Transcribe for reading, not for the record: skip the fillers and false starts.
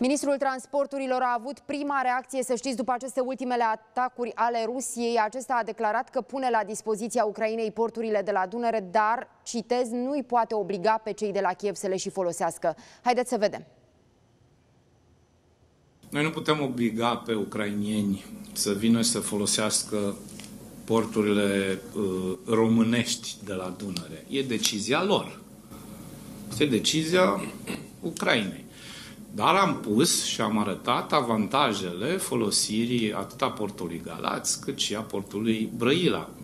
Ministrul Transporturilor a avut prima reacție, să știți, după aceste ultimele atacuri ale Rusiei. Acesta a declarat că pune la dispoziția Ucrainei porturile de la Dunăre, dar, citez, nu îi poate obliga pe cei de la Kiev să le și folosească. Haideți să vedem. Noi nu putem obliga pe ucrainieni să vină să folosească porturile românești de la Dunăre. E decizia lor. Este decizia Ucrainei. Dar am pus și am arătat avantajele folosirii atât a portului Galați cât și a portului Brăila.